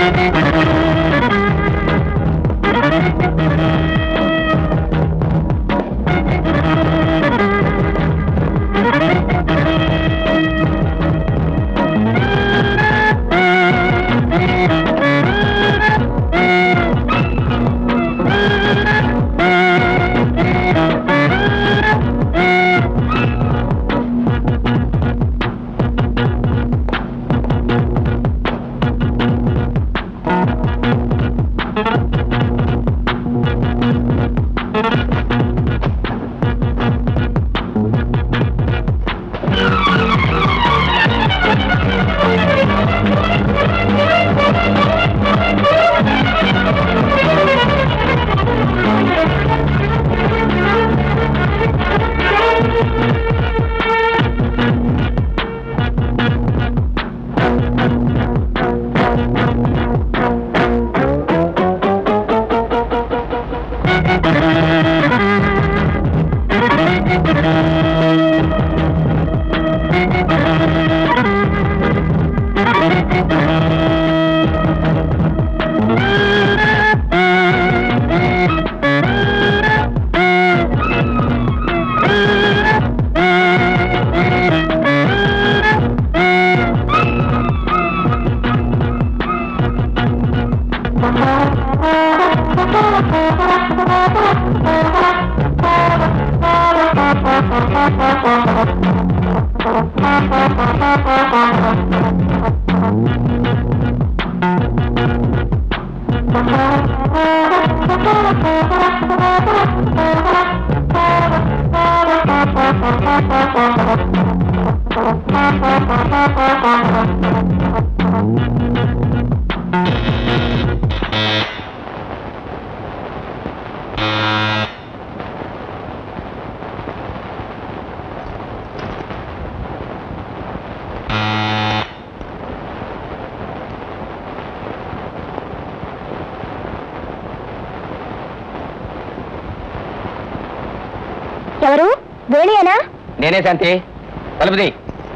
ఎవరు? వేణియేనా? నేనే శాంతి, తలుపుది.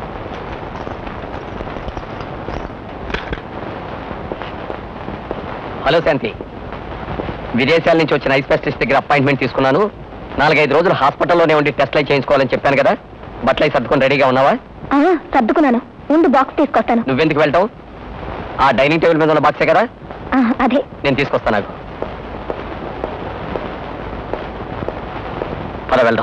హలో శాంతి, విదేశాల నుంచి వచ్చిన ఐ స్పెషలిస్ట్ దగ్గర అపాయింట్మెంట్ తీసుకున్నాను. 4-5 రోజులు హాస్పిటల్లోనే ఉండి టెస్ట్లు చేయించుకోవాలని చెప్పాను కదా. బట్టలు సర్దుకొని రెడీగా ఉన్నావా? సర్దుకున్నాను. ముందు బాక్స్ తీసుకొస్తాను. నువ్వెందుకు వెళ్తావు? ఆ డైనింగ్ టేబుల్ మీద ఉన్న బాక్సే కదా. అదే నేను తీసుకొస్తాను. నాకు పద వెళ్దాం.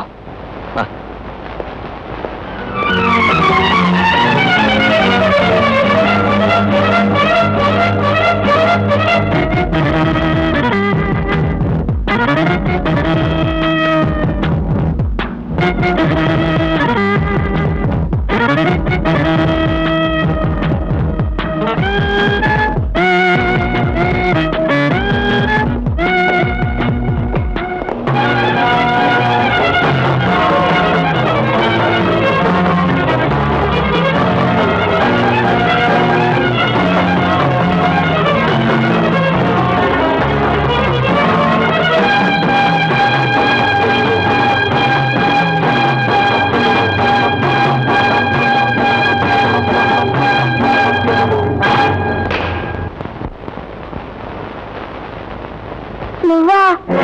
నువ్వా?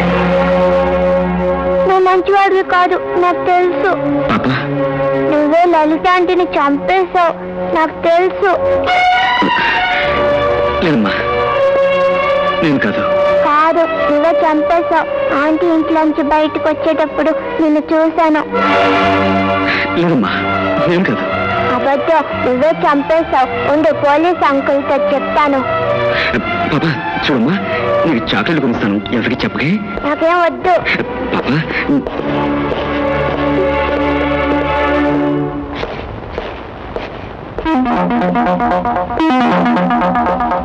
నువ్వు మంచివాడివి కాదు, నాకు తెలుసు. నువ్వే లలిత ఆంటీని చంపేశావు, నాకు తెలుసు. కాదు, నువ్వే చంపేశావు. ఆంటీ ఇంట్లోంచి బయటకు వచ్చేటప్పుడు నిన్ను చూశాను. అబద్ధం, నువ్వే చంపేశావు. ఉండు, పోలీస్ అంకుల్తో చెప్తాను. చూడమ్మా, నీకు చాక్లెట్ కొనిస్తాను, ఎవరికి చెప్పకే. నాకేం వద్దు. పాపా